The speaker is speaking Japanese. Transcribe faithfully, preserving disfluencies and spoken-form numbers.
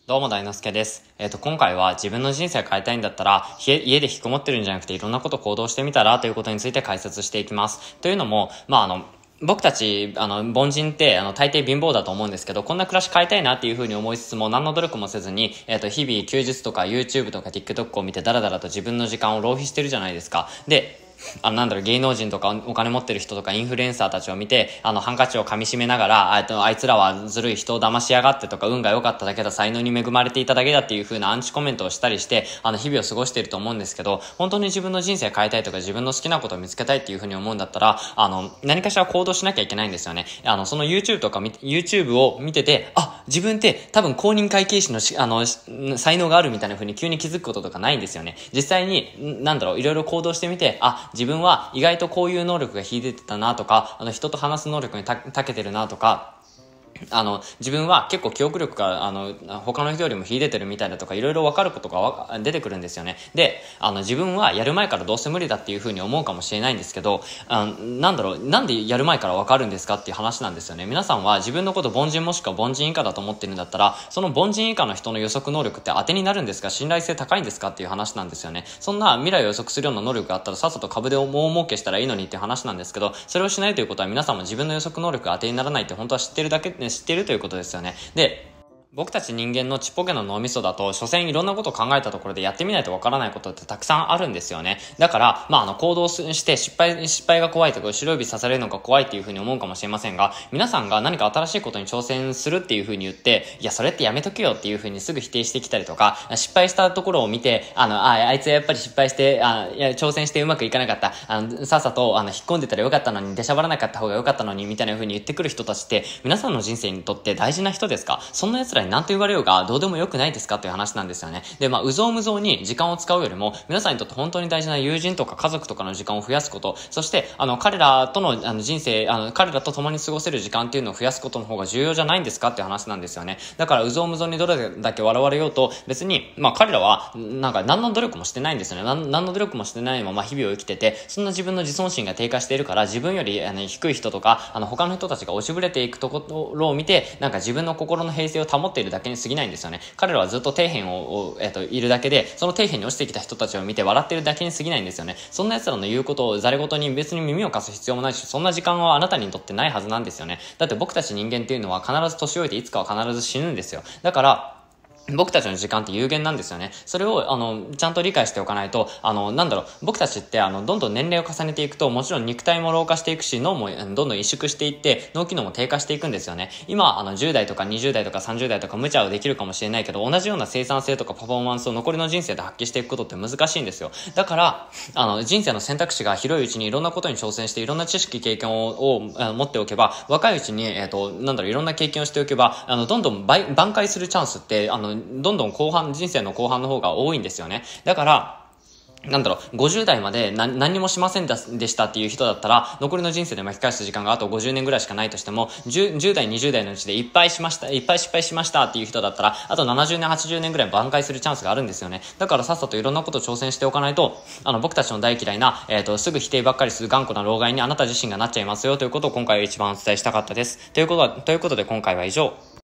どうも大之助です。えっと、今回は自分の人生を変えたいんだったら、家家で引きこもってるんじゃなくていろんなこと行動してみたらということについて解説していきます。というのも、まあ、あの、僕たち、あの、凡人って、あの、大抵貧乏だと思うんですけど、こんな暮らし変えたいなっていうふうに思いつつも、何の努力もせずに、えっと、日々休日とか YouTube とか TikTok を見てダラダラと自分の時間を浪費してるじゃないですか。で、あの、なんだろう、芸能人とかお金持ってる人とかインフルエンサーたちを見て、あの、ハンカチを噛み締めながら、あと、あいつらはずるい人を騙しやがってとか、運が良かっただけだ、才能に恵まれていただけだっていう風なアンチコメントをしたりして、あの、日々を過ごしていると思うんですけど、本当に自分の人生変えたいとか、自分の好きなことを見つけたいっていう風に思うんだったら、あの、何かしら行動しなきゃいけないんですよね。あの、その YouTube とか YouTube を見てて、あ、自分って多分公認会計士のし、あの、才能があるみたいな風に急に気づくこととかないんですよね。実際に、なんだろう、いろいろ行動してみて、あ、自分は意外とこういう能力が秀でてたなとか、あの人と話す能力にた長けてるなとか、あの、自分は結構記憶力が、あの、他の人よりも秀でてるみたいだとか、いろいろ分かることが出てくるんですよね。で、あの、自分はやる前からどうせ無理だっていう風に思うかもしれないんですけど、あの、なんだろう、なんでやる前から分かるんですかっていう話なんですよね。皆さんは自分のこと凡人もしくは凡人以下だと思ってるんだったら、その凡人以下の人の予測能力って当てになるんですか、信頼性高いんですかっていう話なんですよね。そんな未来を予測するような能力があったら、さっさと株で大儲けしたらいいのにっていう話なんですけど、それをしないということは皆さんも自分の予測能力が当てにならないって本当は知ってるだけ、知ってるということですよね。で、僕たち人間のちっぽけな脳みそだと、所詮いろんなことを考えたところでやってみないとわからないことってたくさんあるんですよね。だから、まあ、あの、行動して失敗、失敗が怖いとか、後ろ指さされるのが怖いっていうふうに思うかもしれませんが、皆さんが何か新しいことに挑戦するっていうふうに言って、いや、それってやめとけよっていうふうにすぐ否定してきたりとか、失敗したところを見て、あの、あ、あいつはやっぱり失敗して、あ、いや、挑戦してうまくいかなかった、あの、さっさと、あの、引っ込んでたらよかったのに、出しゃばらなかった方がよかったのに、みたいなふうに言ってくる人たちって、皆さんの人生にとって大事な人ですか？そんな奴らに何と言われようが、どうでもよくないですかという話なんですよね。で、まあ、うぞうむぞうに時間を使うよりも、皆さんにとって本当に大事な友人とか家族とかの時間を増やすこと、そして、あの、彼らとの、あの、人生、あの、彼らと共に過ごせる時間っていうのを増やすことの方が重要じゃないんですかっていう話なんですよね。だから、うぞうむぞうにどれだけ笑われようと、別に、まあ、彼らは、なんか、何の努力もしてないんですよね。何何の努力もしてないまま日々を生きてて、そんな自分の自尊心が低下しているから、自分より、あの、低い人とか、あの、他の人たちが押しぶれていくところを見て、なんか自分の心の平静を保っているだけに過ぎないんですよね。彼らはずっと底辺を、えっと、いるだけで、その底辺に落ちてきた人たちを見て笑ってるだけに過ぎないんですよね。そんな奴らの言うことをざれ言に別に耳を貸す必要もないし、そんな時間はあなたにとってないはずなんですよね。だって僕たち人間っていうのは必ず年老いていつかは必ず死ぬんですよ。だから、僕たちの時間って有限なんですよね。それを、あの、ちゃんと理解しておかないと、あの、なんだろう、僕たちって、あの、どんどん年齢を重ねていくと、もちろん肉体も老化していくし、脳もどんどん萎縮していって、脳機能も低下していくんですよね。今、あの、じゅう代とかにじゅう代とかさんじゅう代とか無茶をできるかもしれないけど、同じような生産性とかパフォーマンスを残りの人生で発揮していくことって難しいんですよ。だから、あの、人生の選択肢が広いうちにいろんなことに挑戦して、いろんな知識、経験を、を持っておけば、若いうちに、えっと、なんだろう、いろんな経験をしておけば、あの、どんどん挽回するチャンスって、あの、どんどん後半人生の後半の方が多いんですよね。だから、なんだろう、ごじゅう代まで何何もしませんでしたっていう人だったら、残りの人生で巻き返す時間があとごじゅうねんぐらいしかないとしても、10, じゅう代、にじゅう代のうちでいっぱいしました、いっぱい失敗しましたっていう人だったら、あとななじゅうねん、はちじゅうねんぐらい挽回するチャンスがあるんですよね。だからさっさといろんなことを挑戦しておかないと、あの、僕たちの大嫌いな、えっと、すぐ否定ばっかりする頑固な老害にあなた自身がなっちゃいますよということを今回は一番お伝えしたかったです。ということは、ということで今回は以上。